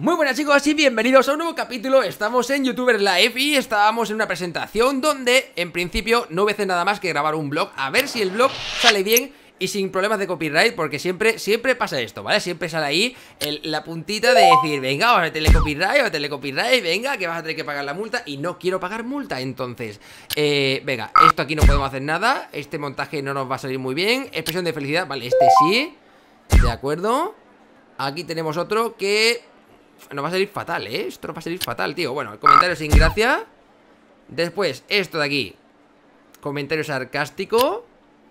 Muy buenas chicos y bienvenidos a un nuevo capítulo. Estamos en YouTuber Live y estábamos en una presentación donde en principio no voy a hacer nada más que grabar un vlog. A ver si el vlog sale bien y sin problemas de copyright, porque siempre pasa esto, ¿vale? Siempre sale ahí la puntita de decir, venga, vamos a meterle copyright, venga, que vas a tener que pagar la multa. Y no quiero pagar multa, entonces venga, esto aquí no podemos hacer nada. Este montaje no nos va a salir muy bien. Expresión de felicidad, vale, este sí. De acuerdo. Aquí tenemos otro que nos va a salir fatal, ¿eh? Esto nos va a salir fatal, tío. Bueno, el comentario sin gracia. Después, esto de aquí, comentario sarcástico.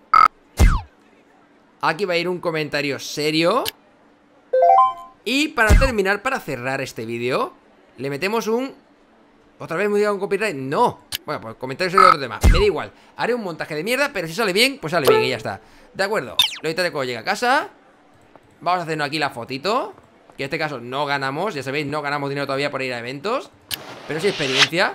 Aquí va a ir un comentario serio. Y para terminar, para cerrar este vídeo, le metemos un... ¿Otra vez me diga un copyright? No. Bueno, pues comentario serio de otro tema. Me da igual. Haré un montaje de mierda, pero si sale bien, pues sale bien y ya está. De acuerdo. Lo editaré cuando llegue a casa. Vamos a hacernos aquí la fotito. Que en este caso no ganamos, ya sabéis, no ganamos dinero todavía por ir a eventos, pero sí experiencia.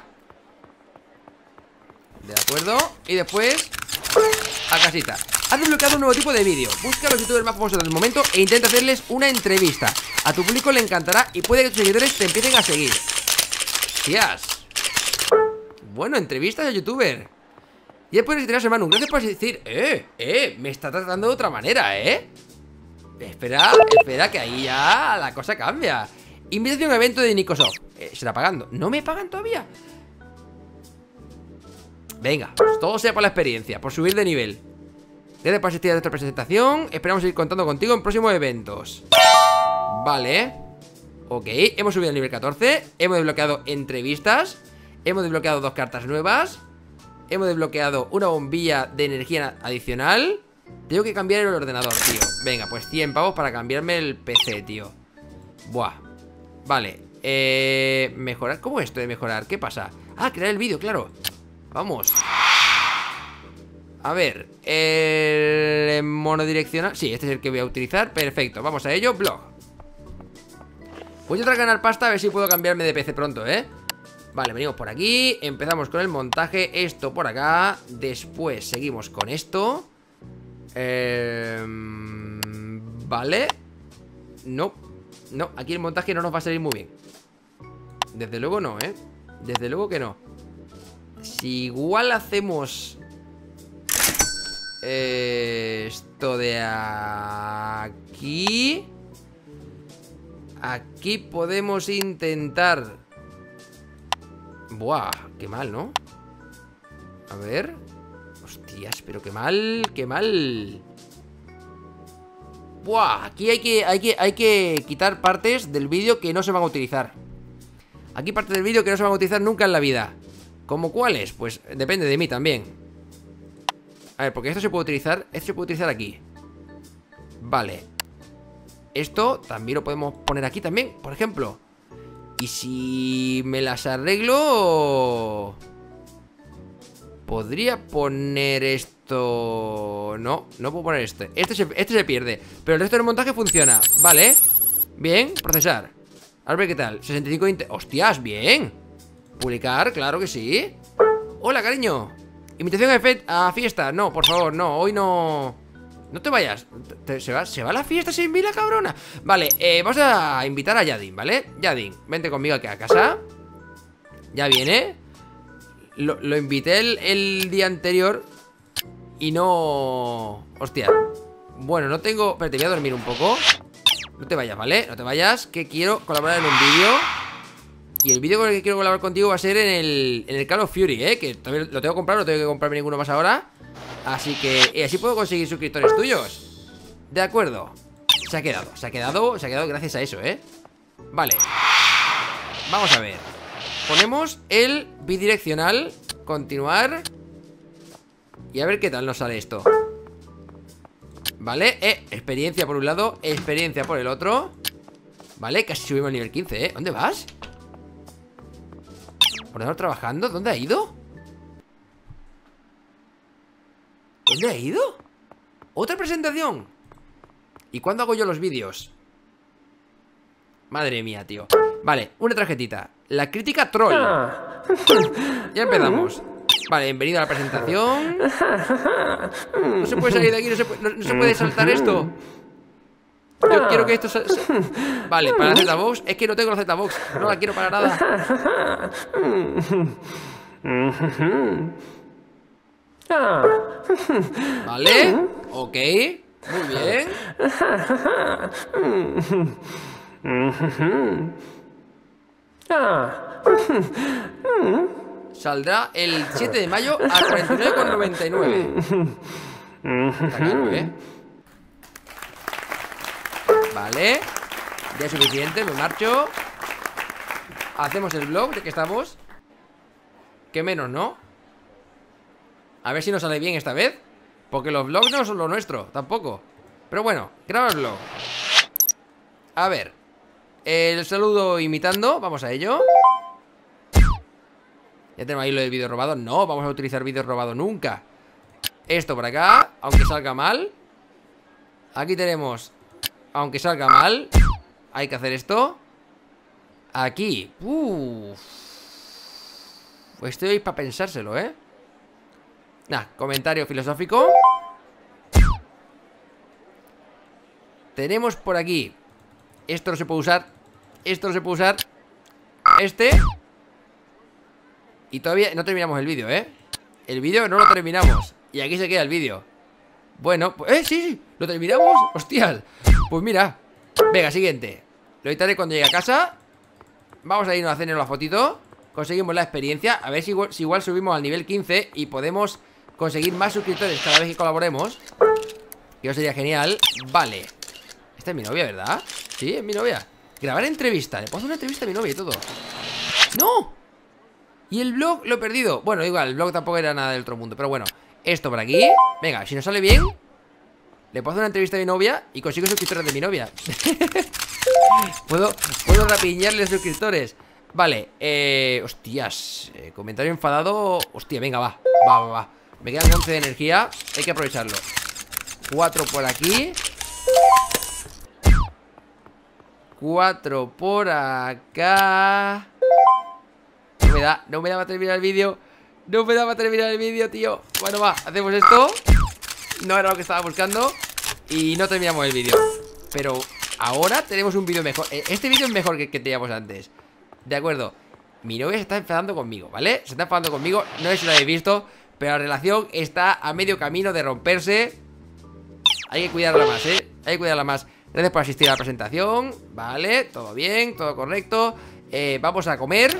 De acuerdo. Y después a casita. Has desbloqueado un nuevo tipo de vídeo. Busca a los youtubers más famosos del momento e intenta hacerles una entrevista. A tu público le encantará y puede que tus seguidores te empiecen a seguir. Tías. Bueno, entrevistas a youtuber. Y después de hermano, gracias por decir, me está tratando de otra manera, Espera, que ahí ya la cosa cambia. Invitación a un evento de Nicosoft. Se está pagando. ¿No me pagan todavía? Venga, pues todo sea por la experiencia, por subir de nivel. Gracias por asistir a esta presentación. Esperamos seguir contando contigo en próximos eventos. Vale. Ok, hemos subido al nivel 14. Hemos desbloqueado entrevistas. Hemos desbloqueado 2 cartas nuevas. Hemos desbloqueado una bombilla de energía adicional. Tengo que cambiar el ordenador, tío. Venga, pues 100 pavos para cambiarme el PC, tío. Buah. Vale. Mejorar. ¿Cómo es esto de mejorar? ¿Qué pasa? Ah, crear el vídeo, claro. Vamos. A ver. El monodireccional. Sí, este es el que voy a utilizar. Perfecto, vamos a ello. Blog. Voy a tratar de ganar pasta a ver si puedo cambiarme de PC pronto, Vale, venimos por aquí. Empezamos con el montaje. Esto por acá. Después seguimos con esto. Vale. No, aquí el montaje no nos va a salir muy bien. Desde luego no, desde luego que no. Si igual hacemos esto de aquí. Aquí podemos intentar. Buah, qué mal, ¿no? A ver. Hostias, pero qué mal, qué mal. Buah, aquí hay que quitar partes del vídeo que no se van a utilizar. Aquí partes del vídeo que no se van a utilizar nunca en la vida. ¿Cómo cuáles? Pues depende de mí también. A ver, porque esto se puede utilizar. Esto se puede utilizar aquí. Vale. Esto también lo podemos poner aquí también, por ejemplo. Y si me las arreglo... Podría poner esto... No puedo poner este. Este se pierde. Pero el resto del montaje funciona. Vale. Bien, procesar. A ver qué tal. 65... ¡Hostias! Bien. Publicar, claro que sí. Hola, cariño. Invitación a fiesta. No, por favor, no. Hoy no... No te vayas. ¿Se va a la fiesta sin mí la cabrona? Vale, vamos a invitar a Yadin, ¿vale? Yadin, vente conmigo aquí a casa. Ya viene. Lo invité el día anterior y no... Hostia. Bueno, no tengo... Espérate, voy a dormir un poco. No te vayas, ¿vale? No te vayas, que quiero colaborar en un vídeo. Y el vídeo con el que quiero colaborar contigo va a ser en el Call of Fury, que también lo tengo que comprar. No tengo que comprarme ninguno más ahora. Así que así puedo conseguir suscriptores tuyos. De acuerdo. Se ha quedado gracias a eso, Vale. Vamos a ver. Ponemos el bidireccional. Continuar. Y a ver qué tal nos sale esto. Vale, experiencia por un lado, experiencia por el otro. Vale, casi subimos al nivel 15, ¿Dónde vas? ¿Ordenador trabajando? ¿Dónde ha ido? ¿Dónde ha ido? ¿Otra presentación? ¿Y cuándo hago yo los vídeos? Madre mía, tío. Vale, una tarjetita. La crítica troll. Ya empezamos. Vale, bienvenido a la presentación. No se puede salir de aquí, no se puede saltar esto. Yo quiero que esto Vale, para la Z-Box. Es que no tengo la Z-Box. No la quiero para nada. Vale. Ok. Muy bien. Saldrá el 7 de mayo a 49,99. Está caro, ¿eh? Vale. Ya es suficiente, me marcho. Hacemos el vlog de que estamos. Que menos, ¿no? A ver si nos sale bien esta vez. Porque los vlogs no son lo nuestro, tampoco. Pero bueno, graba el vlog. A ver. El saludo imitando, vamos a ello. Ya tenemos ahí lo del vídeo robado. No, vamos a utilizar vídeo robado nunca. Esto por acá, aunque salga mal. Aquí tenemos, aunque salga mal, hay que hacer esto. Aquí. Estoy para pensárselo, ¿eh? Nah, comentario filosófico. Tenemos por aquí. Esto no se puede usar. Esto no se puede usar. Este. Y todavía no terminamos el vídeo, ¿eh? El vídeo no lo terminamos. Y aquí se queda el vídeo. Bueno, pues, sí, lo terminamos. Hostias. Pues mira. Venga, siguiente. Lo editaré cuando llegue a casa. Vamos a irnos a hacer la fotito. Conseguimos la experiencia. A ver si igual subimos al nivel 15 y podemos conseguir más suscriptores cada vez que colaboremos. Que eso sería genial. Vale. Esta es mi novia, ¿verdad? Sí, es mi novia. Grabar entrevista. Le puedo hacer una entrevista a mi novia y todo. ¡No! Y el vlog lo he perdido. Bueno, igual, el vlog tampoco era nada del otro mundo. Pero bueno, esto por aquí. Venga, si nos sale bien, le puedo hacer una entrevista a mi novia y consigo suscriptores de mi novia. Puedo rapiñarle suscriptores. Vale, hostias, comentario enfadado. Hostia, venga, va. Me quedan 11 de energía. Hay que aprovecharlo. 4 por aquí. 4 por acá. No me da para terminar el vídeo. No me da para terminar el vídeo, tío. Bueno, va, hacemos esto. No era lo que estaba buscando. Y no terminamos el vídeo. Pero ahora tenemos un vídeo mejor. Este vídeo es mejor que el que teníamos antes. De acuerdo. Mi novia se está enfadando conmigo, ¿vale? Se está enfadando conmigo, no sé si lo habéis visto, pero la relación está a medio camino de romperse. Hay que cuidarla más, ¿eh? Hay que cuidarla más. Gracias por asistir a la presentación. Vale, todo bien, todo correcto. Vamos a comer.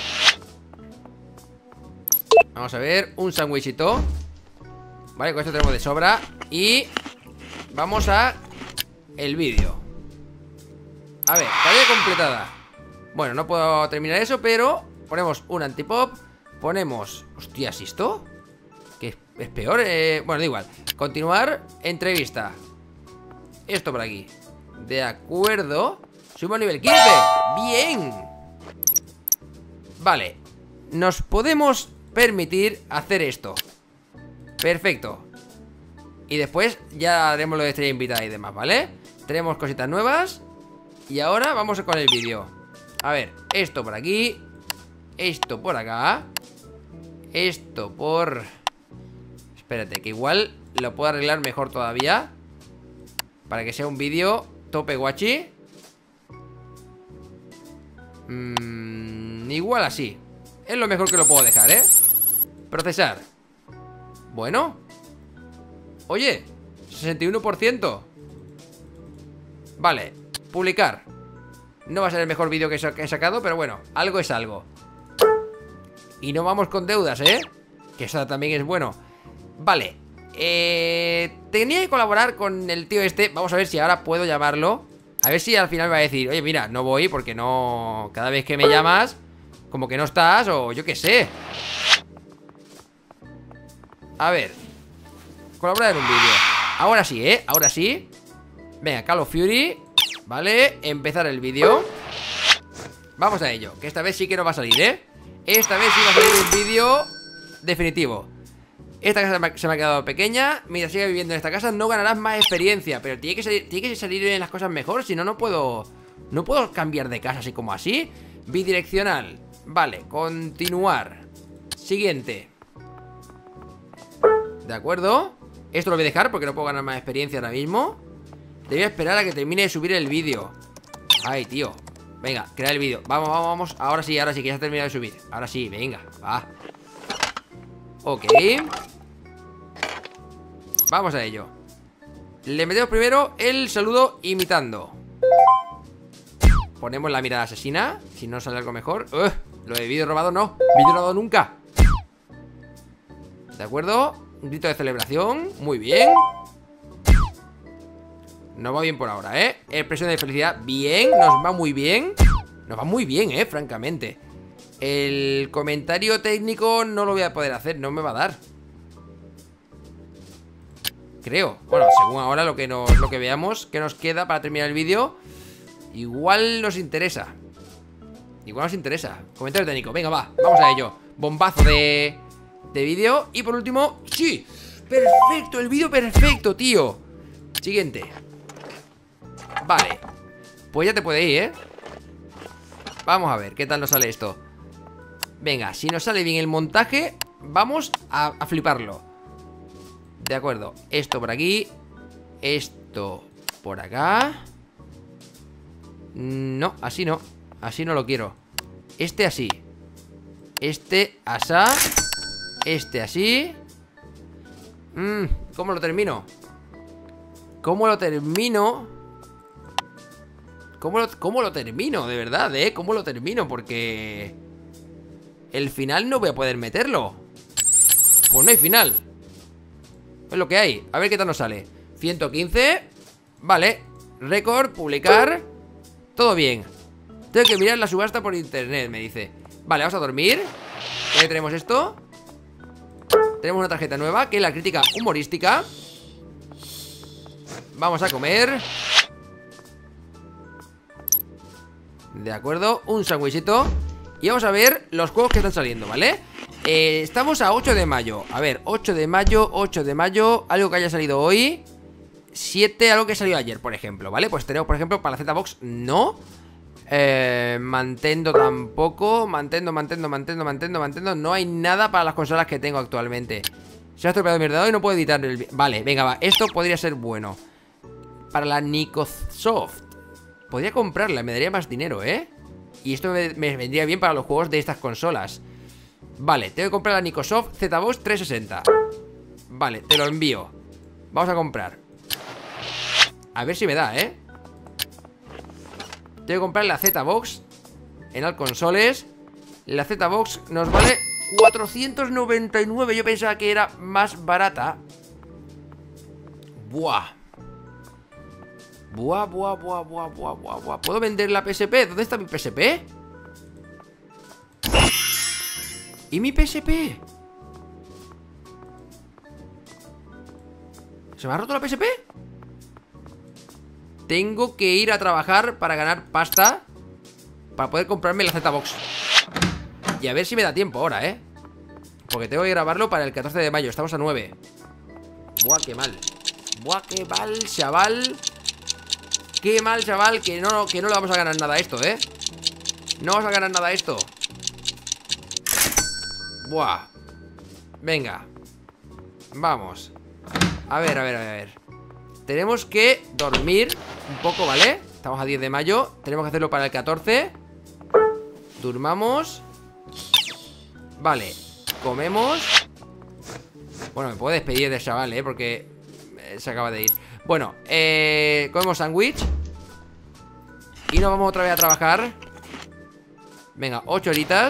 Vamos a ver, un sándwichito. Vale, con esto tenemos de sobra. Y vamos a el vídeo. A ver, tarea completada. Bueno, no puedo terminar eso, pero ponemos un antipop. Ponemos... Hostias, ¿esto? Que es peor, bueno, da igual. Continuar, entrevista. Esto por aquí. De acuerdo. Subimos a nivel 15. Bien. Vale. Nos podemos permitir hacer esto. Perfecto. Y después ya haremos lo de estrella invitada y demás, ¿vale? Tenemos cositas nuevas. Y ahora vamos con el vídeo. A ver, esto por aquí. Esto por acá. Esto por... Espérate, que igual lo puedo arreglar mejor todavía. Para que sea un vídeo tope guachi. Igual así. Es lo mejor que lo puedo dejar, ¿eh? Procesar. Bueno. Oye, 61%. Vale, publicar. No va a ser el mejor vídeo que he sacado, pero bueno, algo es algo. Y no vamos con deudas, ¿eh? Que eso también es bueno. Vale. Tenía que colaborar con el tío este. Vamos a ver si ahora puedo llamarlo. A ver si al final me va a decir: oye, mira, no voy porque no... Cada vez que me llamas, como que no estás, o yo qué sé. A ver. Colaborar en un vídeo. Ahora sí, ¿eh? Ahora sí. Venga, Call of Fury. Vale, empezar el vídeo. Vamos a ello, que esta vez sí que no va a salir, ¿eh? Esta vez sí va a salir un vídeo definitivo. Esta casa se me ha quedado pequeña. Mientras siga viviendo en esta casa no ganarás más experiencia. Pero tiene que salir en las cosas mejor. Si no, no puedo cambiar de casa así como así. Bidireccional. Vale, continuar. Siguiente. De acuerdo. Esto lo voy a dejar porque no puedo ganar más experiencia ahora mismo. Debía esperar a que termine de subir el vídeo. Ay, tío. Venga, crear el vídeo. Vamos, vamos, vamos. Ahora sí, que ya se ha terminado de subir. Ahora sí, venga, va. Ok. Vamos a ello. Le metemos primero el saludo imitando. Ponemos la mirada asesina. Si no sale algo mejor. Lo de vídeo robado no. Vídeo robado nunca. ¿De acuerdo? Un grito de celebración. Muy bien. Nos va bien por ahora, ¿eh? Expresión de felicidad. Bien, nos va muy bien. Nos va muy bien, francamente. El comentario técnico no lo voy a poder hacer. No me va a dar. Creo. Bueno, según ahora lo que veamos que nos queda para terminar el vídeo. Igual nos interesa. Igual nos interesa. Comentario técnico, venga, va, vamos a ello. Bombazo de vídeo. Y por último, sí, perfecto, el vídeo perfecto, tío. Siguiente. Vale, pues ya te puede ir, Vamos a ver, ¿qué tal nos sale esto? Venga, si nos sale bien el montaje, vamos a fliparlo. De acuerdo, esto por aquí. Esto por acá. No, así no. Así no lo quiero. Este así. Este asá. Este así. ¿Cómo lo termino? ¿Cómo lo termino? ¿Cómo lo termino? De verdad, ¿cómo lo termino? Porque el final no voy a poder meterlo. Pues no hay final. Es lo que hay. A ver qué tal nos sale. 115. Vale. Récord, publicar. Todo bien. Tengo que mirar la subasta por internet, me dice. Vale, vamos a dormir. Ya tenemos esto. Tenemos una tarjeta nueva, que es la crítica humorística. Vamos a comer. De acuerdo, un sándwichito. Y vamos a ver los juegos que están saliendo, ¿vale? Estamos a 8 de mayo. A ver, 8 de mayo, 8 de mayo. Algo que haya salido hoy. 7, algo que salió ayer, por ejemplo, ¿vale? Pues tenemos, por ejemplo, para la Z-Box, no. Mantendo tampoco. Mantendo. No hay nada para las consolas que tengo actualmente. Se ha estropeado mi ordenador y no puedo editar el... Vale, venga, va, esto podría ser bueno. Para la Nicosoft podría comprarla, me daría más dinero, Y esto me vendría bien para los juegos de estas consolas. Vale, tengo que comprar la Nicosoft Z-Box 360. Vale, te lo envío. Vamos a comprar. A ver si me da, Tengo que comprar la Z-Box en Alconsoles. La Z-Box nos vale 499. Yo pensaba que era más barata. Buah. ¿Puedo vender la PSP? ¿Dónde está mi PSP? ¿Y mi PSP? ¿Se me ha roto la PSP? Tengo que ir a trabajar para ganar pasta para poder comprarme la Z-Box. Y a ver si me da tiempo ahora, porque tengo que grabarlo para el 14 de mayo. Estamos a 9. Buah, qué mal. Buah, qué mal, chaval. Qué mal, chaval, que no le vamos a ganar nada a esto, No vamos a ganar nada a esto. Buah. Venga. Vamos. A ver. Tenemos que dormir un poco, ¿vale? Estamos a 10 de mayo. Tenemos que hacerlo para el 14. Durmamos. Vale. Comemos. Bueno, me puedo despedir de chaval, porque se acaba de ir. Bueno, comemos sándwich. Y nos vamos otra vez a trabajar. Venga, 8 horitas.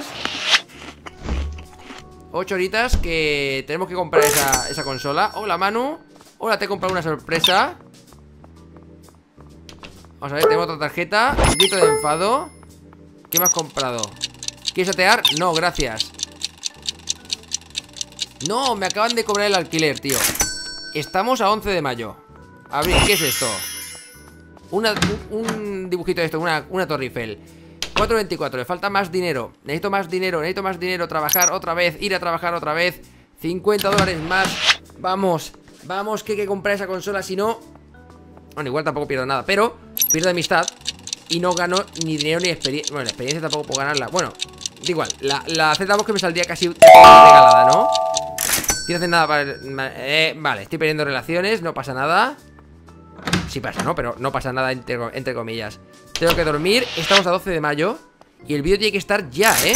8 horitas que tenemos que comprar esa consola. Hola, Manu. Hola, te he comprado una sorpresa. Vamos a ver, tenemos otra tarjeta. Grito de enfado. ¿Qué me has comprado? ¿Quieres atear? No, gracias. No, me acaban de cobrar el alquiler, tío. Estamos a 11 de mayo. A ver, ¿qué es esto? Un dibujito de esto, una Torre Eiffel. 4.24, le falta más dinero. Necesito más dinero, trabajar otra vez, ir a trabajar otra vez. 50 dólares más. Vamos, que hay que comprar esa consola. Si no, bueno, igual tampoco pierdo nada, pero pierdo amistad y no gano ni dinero ni experiencia. Bueno, la experiencia tampoco puedo ganarla. Bueno, da igual, la Z-Box que me saldría casi regalada, ¿no? No hacer nada para... vale, estoy perdiendo relaciones, no pasa nada. Sí pasa, ¿no? Pero no pasa nada entre comillas. Tengo que dormir, estamos a 12 de mayo. Y el vídeo tiene que estar ya, ¿eh?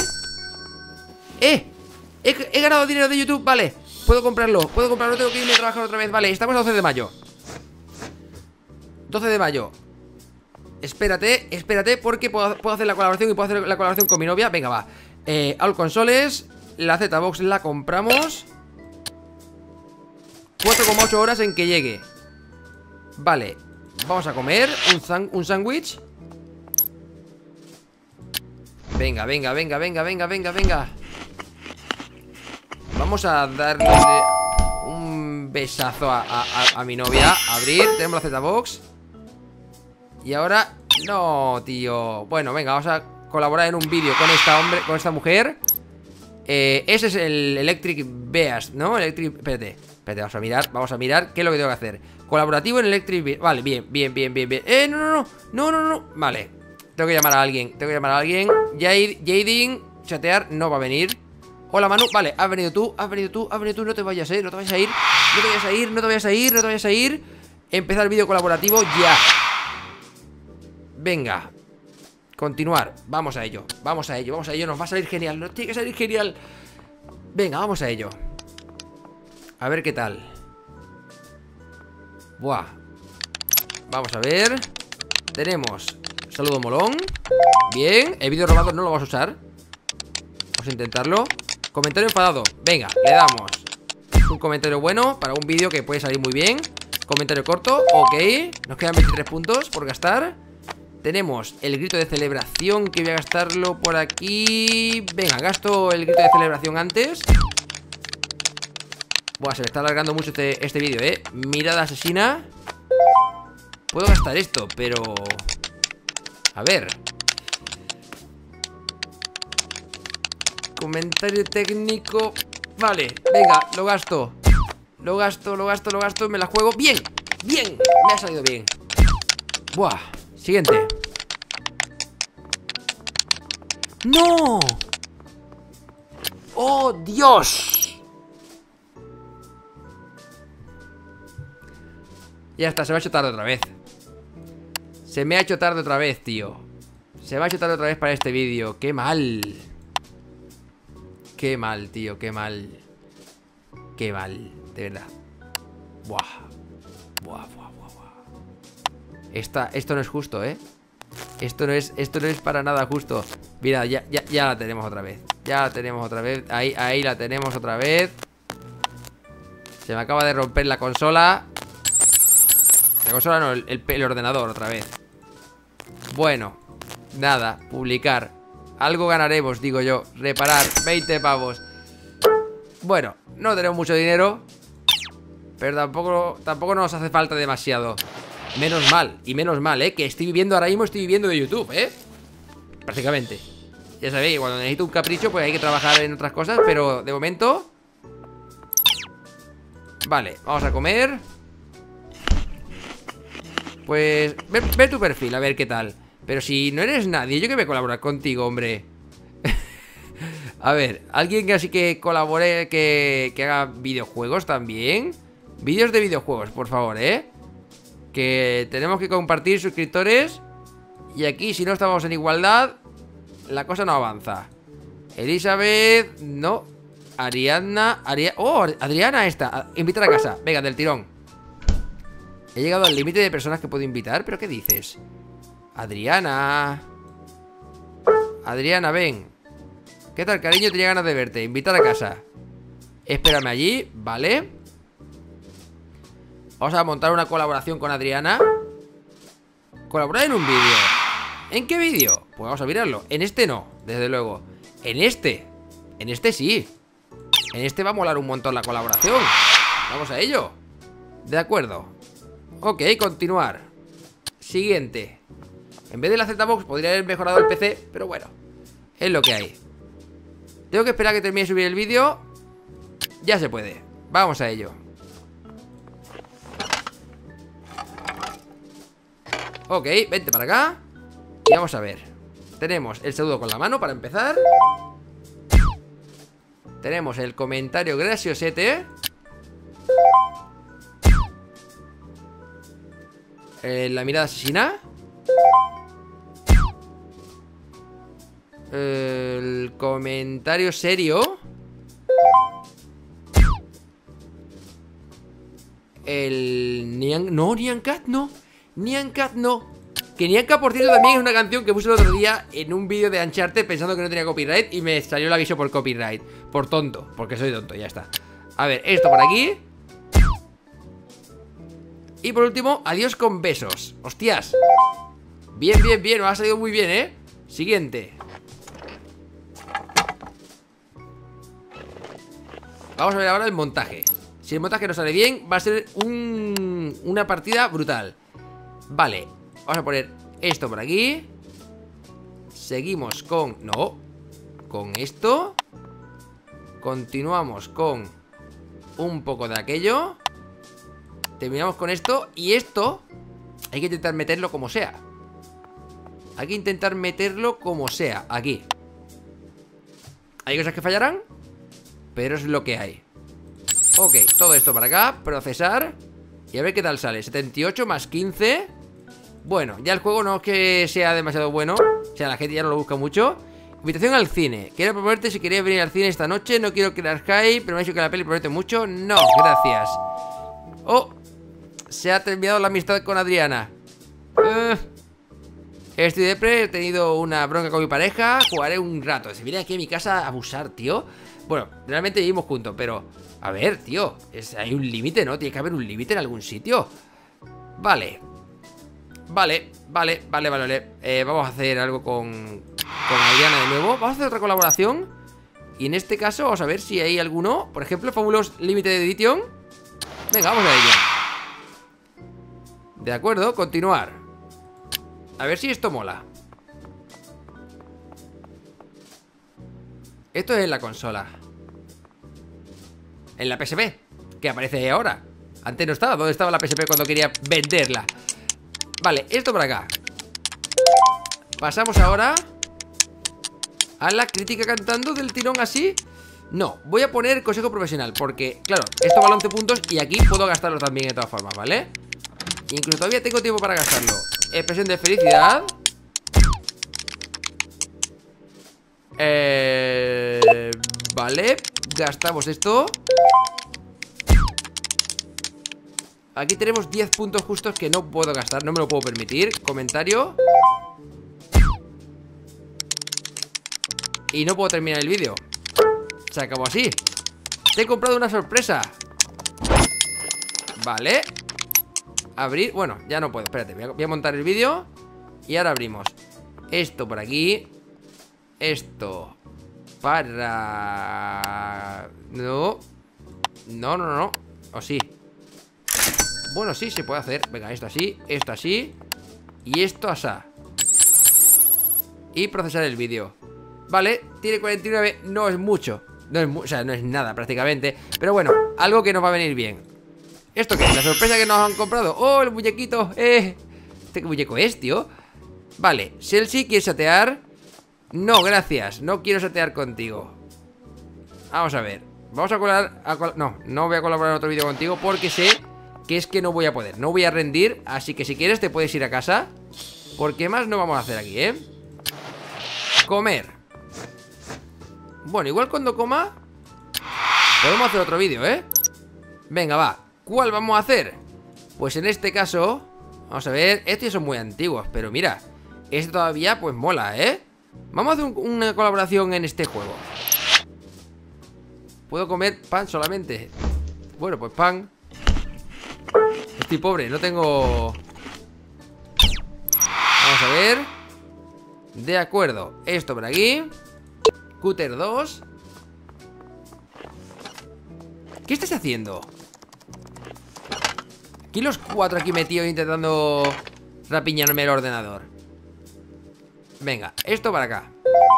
He ganado dinero de YouTube, vale. Puedo comprarlo, tengo que irme a trabajar otra vez. Vale, estamos a 12 de mayo 12 de mayo. Espérate, porque puedo hacer la colaboración. Y puedo hacer la colaboración con mi novia. Venga, va. All consoles. La Z-Box la compramos. 4,8 horas en que llegue. Vale, vamos a comer un sándwich. Venga. Vamos a darle un besazo a mi novia. Abrir, tenemos la Z-Box. Y ahora, no, tío. Bueno, venga, vamos a colaborar en un vídeo con esta mujer. Ese es el Electric Beast, ¿no? Espérate, vamos a mirar qué es lo que tengo que hacer. Colaborativo en Electric Beast. Vale, bien. No. Vale, tengo que llamar a alguien. Jading, chatear, no va a venir. Hola, Manu, vale, has venido tú, no te vayas a ir. No te vayas a ir. Empezar el vídeo colaborativo ya. Venga. Continuar, vamos a ello. Nos va a salir genial, nos tiene que salir genial. Venga, vamos a ello. A ver qué tal. Buah. Vamos a ver. Tenemos saludo molón. Bien, el vídeo robado no lo vamos a usar. Vamos a intentarlo. Comentario enfadado, venga, le damos. Un comentario bueno para un vídeo que puede salir muy bien. Comentario corto, ok. Nos quedan 23 puntos por gastar. Tenemos el grito de celebración, que voy a gastarlo por aquí. Venga, gasto el grito de celebración antes. Buah, se me está alargando mucho este vídeo, Mirada asesina. Puedo gastar esto, pero... A ver. Comentario técnico. Vale, venga, lo gasto. Me la juego. Bien, me ha salido bien. Buah. Siguiente. ¡No! ¡Oh, Dios! Ya está, se me ha hecho tarde otra vez. Tío. Se me ha hecho tarde otra vez para este vídeo. ¡Qué mal! Qué mal, tío, qué mal. De verdad. Buah. Esto no es justo, Esto no es para nada justo. Mira, ya la tenemos otra vez. Ahí la tenemos otra vez. Se me acaba de romper la consola. La consola no, el ordenador otra vez. Bueno, nada, publicar. Algo ganaremos, digo yo. Reparar, 20 pavos. Bueno, no tenemos mucho dinero, pero tampoco nos hace falta demasiado. Menos mal, que ahora mismo estoy viviendo de YouTube, prácticamente. Ya sabéis, cuando necesito un capricho, pues hay que trabajar en otras cosas. Pero de momento... Vale, vamos a comer. Pues... Ver tu perfil, a ver qué tal. Pero si no eres nadie, yo que voy a colaborar contigo, hombre. A ver, alguien que así que colabore, que haga videojuegos también. Vídeos de videojuegos, por favor, que tenemos que compartir suscriptores. Y aquí, si no estamos en igualdad, la cosa no avanza. Elizabeth, no. Ariadna, Adriana esta. Invitar a casa, venga, del tirón. He llegado al límite de personas que puedo invitar. ¿Pero qué dices? Adriana, ven. ¿Qué tal, cariño? Tenía ganas de verte. Invitar a casa. Espérame allí, vale. Vamos a montar una colaboración con Adriana. Colaborar en un vídeo. ¿En qué vídeo? Pues vamos a mirarlo. En este no, desde luego. En este sí. En este va a molar un montón la colaboración. Vamos a ello. De acuerdo. Ok, continuar. Siguiente. En vez de la Z-Box podría haber mejorado el PC, pero bueno, es lo que hay. Tengo que esperar a que termine de subir el vídeo. Ya se puede. Vamos a ello. Ok, vente para acá. Y vamos a ver. Tenemos el saludo con la mano para empezar. Tenemos el comentario graciosete. La mirada asesina. El comentario serio. El No, Nyan Cat no. Nyan Cat no. Que Nyan Cat, por cierto, también es una canción que puse el otro día en un vídeo de Uncharted pensando que no tenía copyright y me salió el aviso por copyright. Por tonto, porque soy tonto, ya está. A ver, esto por aquí. Y por último, adiós con besos. Hostias. Bien, bien, bien, me ha salido muy bien, ¿eh? Siguiente. Vamos a ver ahora el montaje. Si el montaje no sale bien, va a ser una partida brutal. Vale, vamos a poner esto por aquí. Seguimos con... No. Con esto. Continuamos con un poco de aquello. Terminamos con esto. Y esto hay que intentar meterlo como sea. Hay que intentar meterlo como sea. Aquí. Hay cosas que fallarán, pero es lo que hay. Ok, todo esto para acá. Procesar. Y a ver qué tal sale. 78 más 15. Bueno, ya el juego no es que sea demasiado bueno. O sea, la gente ya no lo busca mucho. Invitación al cine. Quiero proponerte si querías venir al cine esta noche. No quiero crear hype, pero me ha dicho que la peli promete mucho. No, gracias. Oh, se ha terminado la amistad con Adriana. Estoy depre, he tenido una bronca con mi pareja. Jugaré un rato. Se viene aquí a mi casa a abusar, tío. Bueno, realmente vivimos juntos, pero... A ver, tío, hay un límite, ¿no? Tiene que haber un límite en algún sitio. Vale. Vale. Vamos a hacer algo con Adriana de nuevo. Vamos a hacer otra colaboración. Y en este caso vamos a ver si hay alguno. Por ejemplo, Fabulous Limited Edition. Venga, vamos a ello. De acuerdo, continuar. A ver si esto mola. Esto es en la consola. En la PSP, que aparece ahora. Antes no estaba, ¿dónde estaba la PSP cuando quería venderla? Vale, esto por acá. Pasamos ahora a la crítica cantando del tirón así. No, voy a poner consejo profesional, porque, claro, esto vale 11 puntos y aquí puedo gastarlo también de todas formas, ¿vale? Incluso todavía tengo tiempo para gastarlo. Expresión de felicidad. Vale, gastamos esto. Aquí tenemos 10 puntos justos que no puedo gastar, no me lo puedo permitir. Comentario. Y no puedo terminar el vídeo. Se acabó así. Te he comprado una sorpresa. Vale. Abrir, bueno, ya no puedo, espérate, voy a montar el vídeo. Y ahora abrimos esto por aquí. Esto para... No. O sí. Bueno, sí, se puede hacer. Venga, esto así, esto así. Y esto asá. Y procesar el vídeo. Vale, tiene 49, no es mucho. O sea, no es nada prácticamente. Pero bueno, algo que nos va a venir bien. ¿Esto qué es? La sorpresa que nos han comprado. ¡Oh, el muñequito! ¿Este qué muñeco es, tío? Vale, Chelsea, ¿quieres chatear? No, gracias, no quiero chatear contigo. Vamos a ver. Vamos a colar... No voy a colaborar en otro vídeo contigo porque sé que es que no voy a poder. No voy a rendir, así que si quieres te puedes ir a casa. Porque más no vamos a hacer aquí, ¿eh? Comer. Bueno, igual cuando coma podemos hacer otro vídeo, ¿eh? Venga, va. ¿Cuál vamos a hacer? Pues en este caso, vamos a ver, estos son muy antiguos, pero mira, este todavía pues mola, ¿eh? Vamos a hacer una colaboración en este juego. ¿Puedo comer pan solamente? Bueno, pues pan. Estoy pobre, no tengo... Vamos a ver. De acuerdo, esto por aquí. Cúter 2. ¿Qué estás haciendo? Aquí los 4 aquí metidos intentando rapiñarme el ordenador. Venga, esto para acá.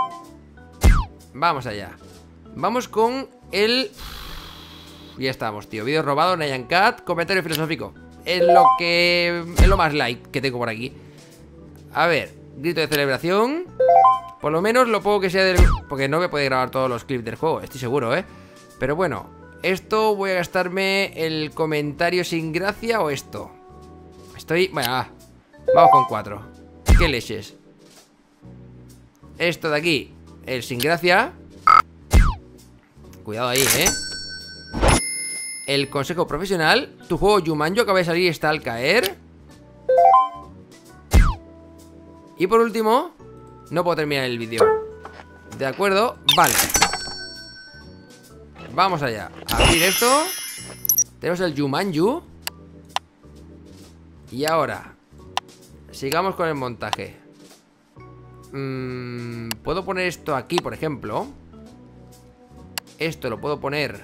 Vamos allá. Vamos con el... Ya estamos, tío. Vídeo robado, Nyan Cat. Comentario filosófico. Es lo más like que tengo por aquí. A ver, grito de celebración. Por lo menos lo poco que sea del... Porque no voy a poder grabar todos los clips del juego, estoy seguro, ¿eh? Pero bueno, esto voy a gastarme el comentario sin gracia o esto. Estoy... Bueno, vamos con 4. ¿Qué leches? Esto de aquí, el sin gracia. Cuidado ahí, El consejo profesional. Tu juego Jumanji acaba de salir y está al caer. Y por último, no puedo terminar el vídeo. De acuerdo, vale. Vamos allá. Abrir esto. Tenemos el Jumanji. Y ahora sigamos con el montaje. Puedo poner esto aquí, por ejemplo. Esto lo puedo poner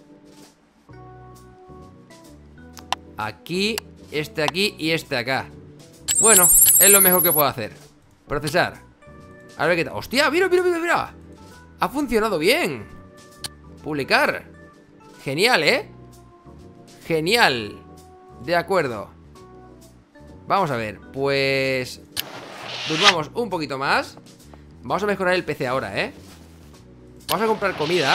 aquí, este aquí y este acá. Bueno, es lo mejor que puedo hacer. Procesar. A ver qué tal. ¡Hostia! ¡Mira, mira, mira, mira! Ha funcionado bien. Publicar. Genial, Genial. De acuerdo. Vamos a ver, pues durmamos un poquito más. Vamos a mejorar el PC ahora, Vamos a comprar comida.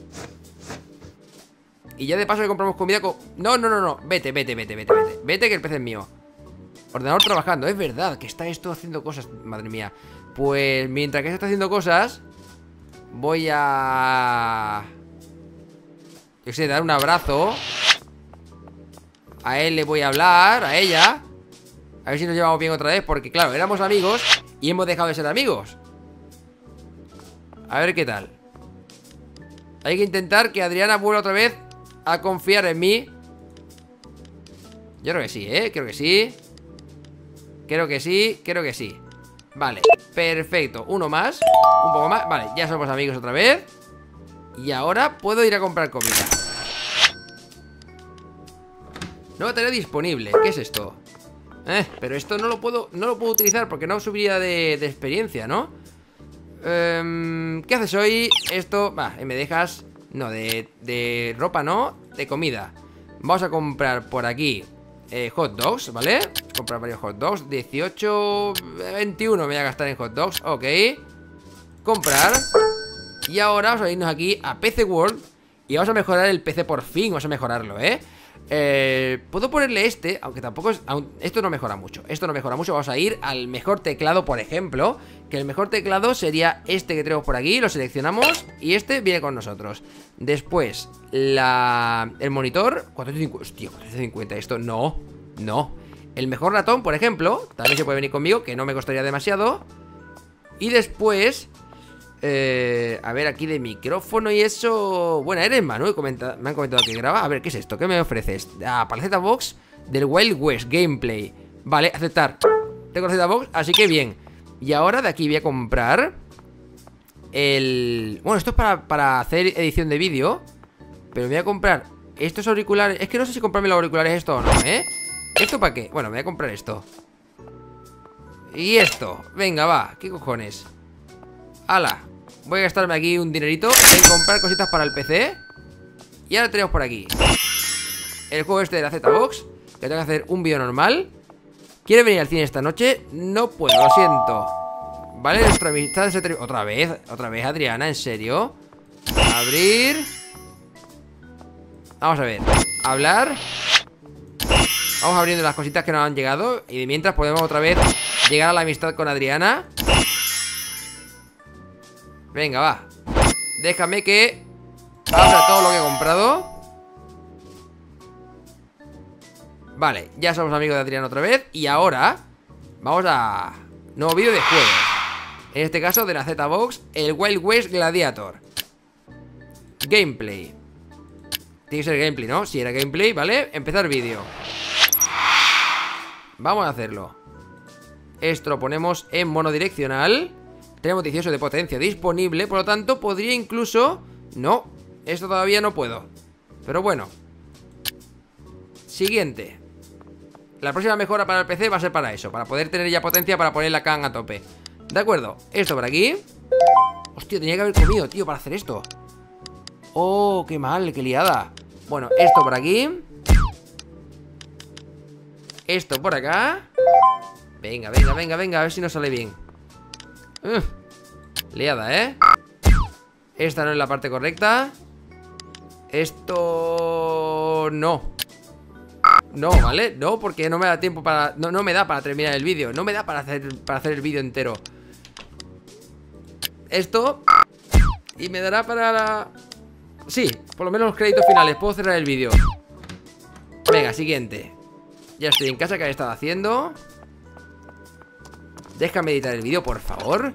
Y ya de paso que compramos comida con... No, no, no, no, vete, vete, vete, vete, vete. Vete que el PC es mío. Ordenador trabajando, es verdad que está esto haciendo cosas, madre mía. Pues mientras que se está haciendo cosas, voy a... yo qué sé, dar un abrazo. A él le voy a hablar, a ella. A ver si nos llevamos bien otra vez, porque claro, éramos amigos y hemos dejado de ser amigos. A ver qué tal. Hay que intentar que Adriana vuelva otra vez a confiar en mí. Yo creo que sí, creo que sí. Creo que sí, creo que sí. Vale, perfecto, uno más. Un poco más, vale, ya somos amigos otra vez. Y ahora puedo ir a comprar comida. Nueva tarea disponible, ¿qué es esto? Pero esto no lo puedo utilizar porque no subiría de experiencia, ¿no? ¿Qué haces hoy? Esto, va, me dejas... No, de ropa no, de comida. Vamos a comprar por aquí hot dogs, ¿vale? Comprar varios hot dogs, 18, 21 me voy a gastar en hot dogs, ok. Comprar. Y ahora vamos a irnos aquí a PC World y vamos a mejorar el PC por fin, vamos a mejorarlo, puedo ponerle este, aunque tampoco es... Esto no mejora mucho, esto no mejora mucho. Vamos a ir al mejor teclado, por ejemplo. Que el mejor teclado sería este que tenemos por aquí. Lo seleccionamos y este viene con nosotros. Después, el monitor 450, hostia, 450, esto no, no. El mejor ratón, por ejemplo, también se puede venir conmigo, que no me costaría demasiado. Y después... a ver, aquí de micrófono y eso... Bueno, eres Manu, me han comentado que graba. A ver, ¿qué es esto? ¿Qué me ofreces? Paleta box del Wild West Gameplay. Vale, aceptar. Tengo la box, así que bien. Y ahora de aquí voy a comprar el... Bueno, esto es para hacer edición de vídeo. Pero voy a comprar estos auriculares. Es que no sé si comprarme los auriculares esto o no, ¿Esto para qué? Bueno, me voy a comprar esto. Y esto, venga, va, ¿qué cojones? ¡Hala! Voy a gastarme aquí un dinerito en comprar cositas para el PC. Y ahora tenemos por aquí el juego este de la Z-Box, que tengo que hacer un vídeo normal. ¿Quiere venir al cine esta noche? No puedo, lo siento. Vale, nuestra amistad se termina. Otra vez, Adriana, ¿en serio? Abrir. Vamos a ver, hablar. Vamos abriendo las cositas que nos han llegado. Y de mientras podemos otra vez llegar a la amistad con Adriana. Venga, va. Déjame que abra todo lo que he comprado. Vale, ya somos amigos de Adrián otra vez. Y ahora vamos a... nuevo vídeo de juegos. En este caso de la Z-Box, el Wild West Gladiator. Gameplay. Tiene que ser gameplay, ¿no? Si era gameplay, ¿vale? Empezar vídeo. Vamos a hacerlo. Esto lo ponemos en monodireccional. Tenemos 18 de potencia disponible, por lo tanto podría incluso... No, esto todavía no puedo. Pero bueno. Siguiente. La próxima mejora para el PC va a ser para eso, para poder tener ya potencia para poner la CAN a tope. De acuerdo, esto por aquí. Hostia, tenía que haber comido, tío, para hacer esto. Oh, qué mal, qué liada. Bueno, esto por aquí. Esto por acá. Venga, venga, venga, venga, a ver si nos sale bien. Liada, Esta no es la parte correcta. Esto... no. No, ¿vale? No, porque no me da tiempo para... No me da para terminar el vídeo. No me da para hacer el vídeo entero. Esto. Y me dará para la... Sí, por lo menos los créditos finales. Puedo cerrar el vídeo. Venga, siguiente. Ya estoy en casa, que he estado haciendo. Déjame editar el vídeo, por favor.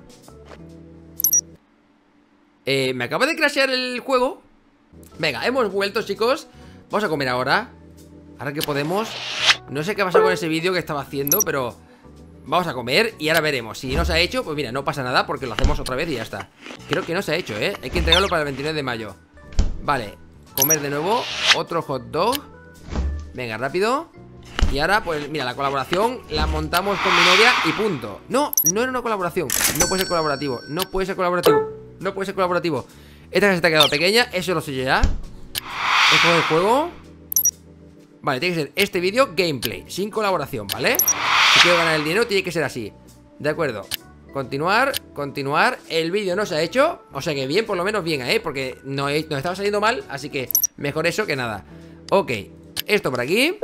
Me acaba de crashear el juego. Venga, hemos vuelto, chicos. Vamos a comer ahora. Ahora que podemos. No sé qué ha pasado con ese vídeo que estaba haciendo, pero vamos a comer y ahora veremos. Si no se ha hecho, pues mira, no pasa nada, porque lo hacemos otra vez y ya está. Creo que no se ha hecho, ¿eh? Hay que entregarlo para el 29 de mayo. Vale, comer de nuevo. Otro hot dog. Venga, rápido. Y ahora, pues mira, la colaboración la montamos con mi novia y punto. No, no era una colaboración. No puede ser colaborativo. No puede ser colaborativo. No puede ser colaborativo. Esta casa se te ha quedado pequeña. Eso lo sé yo ya. Esto es el juego. Vale, tiene que ser este vídeo gameplay, sin colaboración, ¿vale? Si quiero ganar el dinero tiene que ser así. De acuerdo. Continuar, continuar. El vídeo no se ha hecho. O sea que bien, por lo menos bien, ¿eh? Porque nos estaba saliendo mal. Así que mejor eso que nada. Ok, esto por aquí.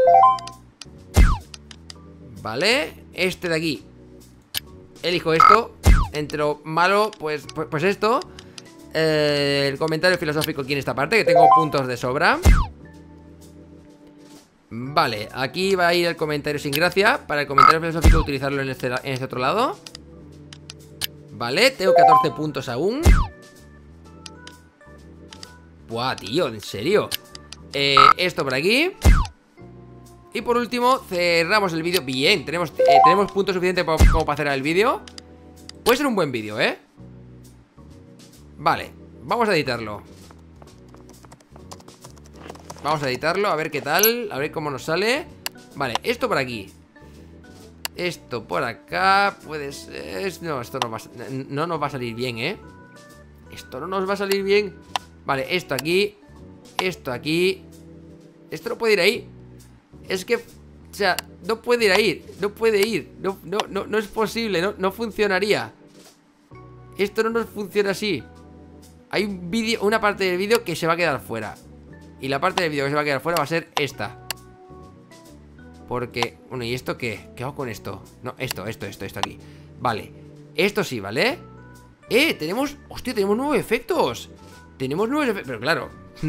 Vale, este de aquí. Elijo esto. Entre lo malo, pues esto. El comentario filosófico aquí en esta parte, que tengo puntos de sobra. Vale, aquí va a ir el comentario sin gracia. Para el comentario filosófico utilizarlo en este otro lado. Vale, tengo 14 puntos aún. Buah, tío, en serio. Esto por aquí. Y por último, cerramos el vídeo. Bien, tenemos puntos suficientes como para cerrar el vídeo. Puede ser un buen vídeo, ¿eh? Vale, vamos a editarlo. Vamos a editarlo, a ver qué tal. A ver cómo nos sale. Vale, esto por aquí. Esto por acá. Puede ser... No, esto no nos va a salir bien, ¿eh? Esto no nos va a salir bien. Vale, esto aquí. Esto aquí. Esto no puede ir ahí. Es que... O sea, no puede ir ahí. No puede ir. No es posible. No funcionaría. Esto no nos funciona así. Hay un vídeo, una parte del vídeo que se va a quedar fuera. Y la parte del vídeo que se va a quedar fuera va a ser esta. Porque... Bueno, ¿y esto qué? ¿Qué hago con esto? No, esto aquí. Vale, esto sí, ¿vale? Tenemos... Hostia, tenemos nuevos efectos. Tenemos nuevos efectos. Pero claro,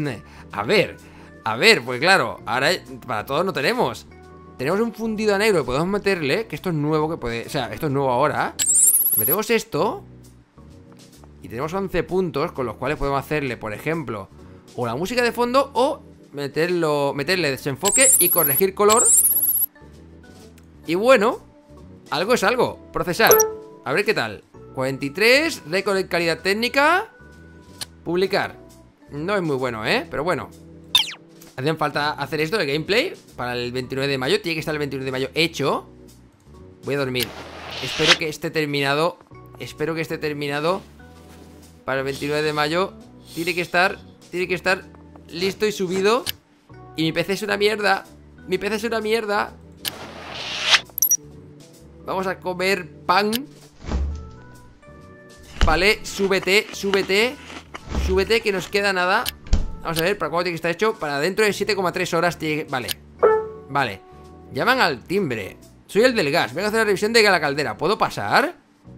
a ver, pues claro, ahora para todos no tenemos. Tenemos un fundido a negro que podemos meterle. Que esto es nuevo, que puede... O sea, esto es nuevo ahora. Metemos esto. Y tenemos 11 puntos con los cuales podemos hacerle, por ejemplo, o la música de fondo o meterle desenfoque y corregir color. Y bueno, algo es algo. Procesar, a ver qué tal. 43, récord de calidad técnica. Publicar. No es muy bueno, pero bueno. Hacen falta hacer esto de gameplay para el 29 de mayo. Tiene que estar el 29 de mayo hecho. Voy a dormir. Espero que esté terminado. Espero que esté terminado para el 29 de mayo. Tiene que estar listo y subido. Y mi PC es una mierda. Mi PC es una mierda. Vamos a comer pan. Vale, súbete, súbete. Súbete, que nos queda nada. Vamos a ver, ¿para cuándo tiene que estar hecho? Para dentro de 7,3 horas tiene que... Vale. Vale. Llaman al timbre. Soy el del gas, vengo a hacer la revisión de la caldera. ¿Puedo pasar?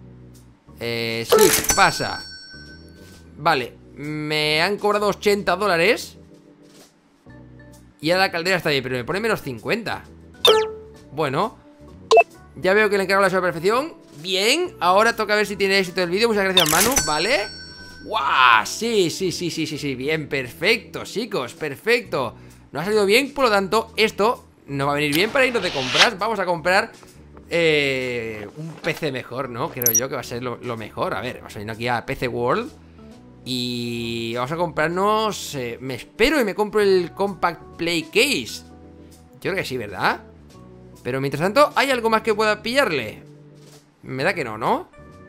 Sí, pasa. Vale, me han cobrado $80. Y ahora la caldera está bien, pero me pone menos 50. Bueno, ya veo que le encargo la perfección. Bien, ahora toca ver si tiene éxito el vídeo. Muchas gracias, Manu, ¿vale? ¡Guau! Sí, bien, perfecto, chicos, perfecto. No ha salido bien, por lo tanto, esto nos va a venir bien para irnos de compras. Vamos a comprar un PC mejor, ¿no? Creo yo que va a ser lo mejor. A ver, vamos a ir aquí a PC World y vamos a comprarnos... me espero y me compro el Compact Play Case. Yo creo que sí, ¿verdad? Pero mientras tanto, ¿hay algo más que pueda pillarle? Me da que no, ¿no?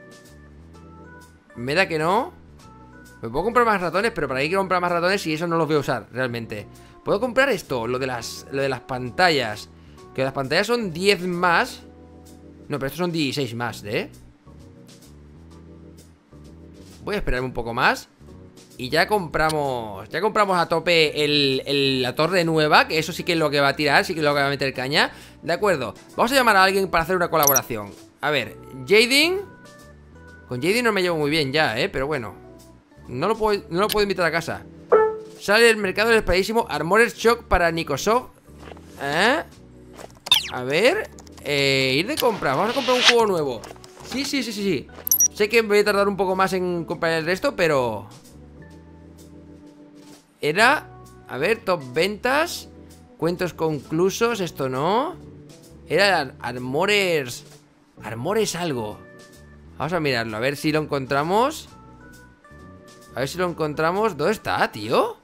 Me da que no. Me puedo comprar más ratones, pero para qué quiero comprar más ratones y eso no los voy a usar realmente. Puedo comprar esto, lo de las pantallas. Que las pantallas son 10 más. No, pero estos son 16 más, ¿eh? Voy a esperarme un poco más. Y ya compramos a tope la torre nueva, que eso sí que es lo que va a tirar, sí que es lo que va a meter caña. De acuerdo, vamos a llamar a alguien para hacer una colaboración. A ver, Jaden. Con Jaden no me llevo muy bien ya, pero bueno. No lo puedo invitar a casa. Sale el mercado del esperadísimo Armored Shock para Nicosoft. A ver, ir de compras. Vamos a comprar un juego nuevo. Sí. Sé que voy a tardar un poco más en comprar el resto, pero... Era... A ver, top ventas. Cuentos conclusos, esto no. Era Armores algo. Vamos a mirarlo, a ver si lo encontramos. ¿Dónde está, tío?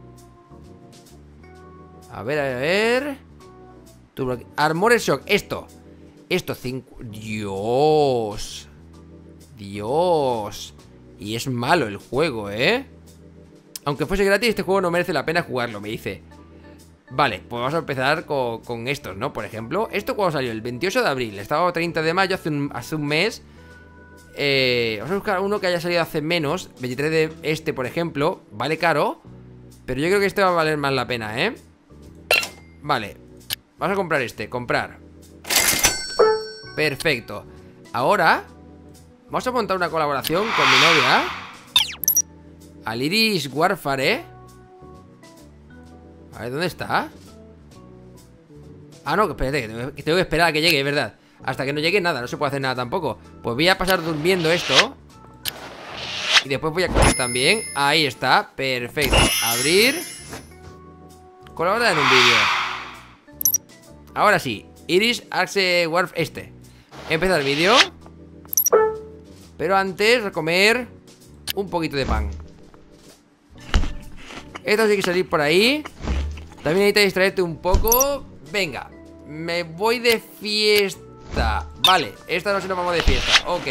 A ver. Armored Shock, esto, Dios. Y es malo el juego, Aunque fuese gratis, este juego no merece la pena jugarlo, me dice. Vale, pues vamos a empezar con estos, ¿no? Por ejemplo, ¿esto cuándo salió? El 28 de abril. Estaba a 30 de mayo, hace un mes. Vamos a buscar uno que haya salido hace menos. 23 de este, por ejemplo. Vale caro, pero yo creo que este va a valer más la pena, Vale, vamos a comprar este, comprar. Perfecto. Ahora vamos a montar una colaboración con mi novia. Al Iris Warfare, A ver, ¿dónde está? Ah, no, espérate, que tengo que esperar a que llegue, es verdad. Hasta que no llegue nada, no se puede hacer nada tampoco. Pues voy a pasar durmiendo esto. Y después voy a coger también. Ahí está, perfecto. Abrir. Colaborar en un vídeo. Ahora sí, Iris Axe Warf Empezar el vídeo. Pero antes, a comer un poquito de pan. Esto tiene que salir por ahí. También necesitas distraerte un poco. Venga, me voy de fiesta. Vale, esta noche nos vamos de fiesta. Ok.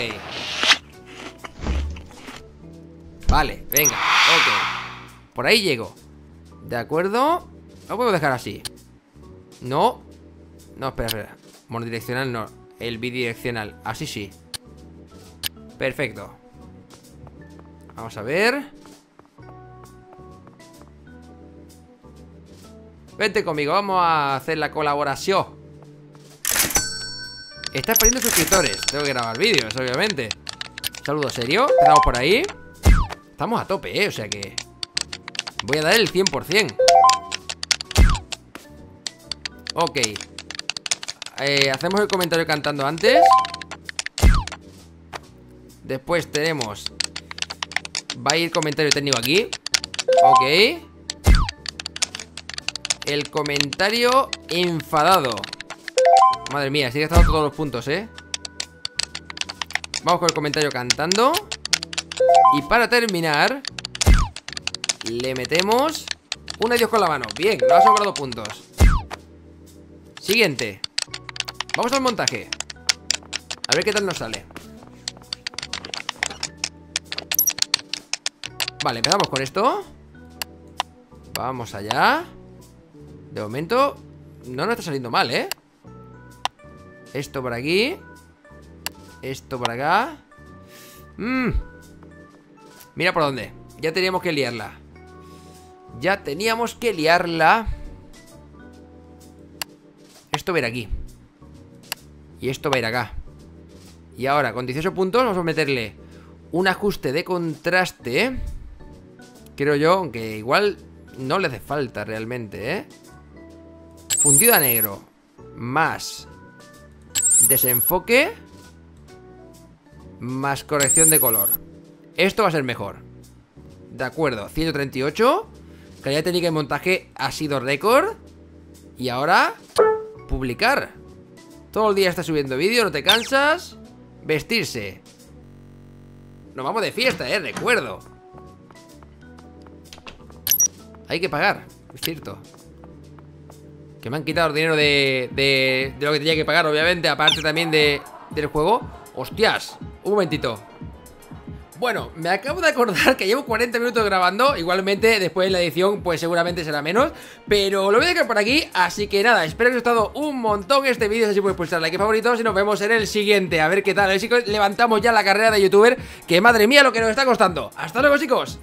Vale, venga, ok. Por ahí llego. De acuerdo. Lo puedo dejar así. No. No, espera. Monodireccional no. El bidireccional, así sí. Perfecto. Vamos a ver. Vente conmigo, vamos a hacer la colaboración. Estás perdiendo suscriptores. Tengo que grabar vídeos, obviamente. Saludo serio, empezamos por ahí. Estamos a tope, o sea que voy a dar el 100%. Ok. Hacemos el comentario cantando antes. Después tenemos... Va a ir comentario técnico aquí. Ok. El comentario enfadado. Madre mía, sigue estando todos los puntos, Vamos con el comentario cantando. Y para terminar, le metemos un adiós con la mano. Bien, nos ha sobrado puntos. Siguiente. Vamos al montaje. A ver qué tal nos sale. Vale, empezamos con esto. Vamos allá. De momento no nos está saliendo mal, Esto por aquí. Esto por acá. Mira por dónde. Ya teníamos que liarla. Esto va a ir aquí. Y esto va a ir acá. Y ahora, con 18 puntos vamos a meterle un ajuste de contraste. Creo yo, aunque igual no le hace falta realmente, Fundido a negro. Más desenfoque. Más corrección de color. Esto va a ser mejor. De acuerdo, 138. Calidad técnica y montaje ha sido récord. Y ahora, publicar. Todo el día está subiendo vídeo, no te cansas. Vestirse. Nos vamos de fiesta, recuerdo. Hay que pagar, es cierto. Que me han quitado el dinero de lo que tenía que pagar, obviamente. Aparte también del juego. Hostias, un momentito. Bueno, me acabo de acordar que llevo 40 minutos grabando. Igualmente, después de la edición, pues seguramente será menos. Pero lo voy a dejar por aquí. Así que nada, espero que os haya gustado un montón este vídeo. Si podéis pulsar like y favoritos. Y nos vemos en el siguiente. A ver qué tal. A ver si levantamos ya la carrera de youtuber. Que madre mía lo que nos está costando. Hasta luego, chicos.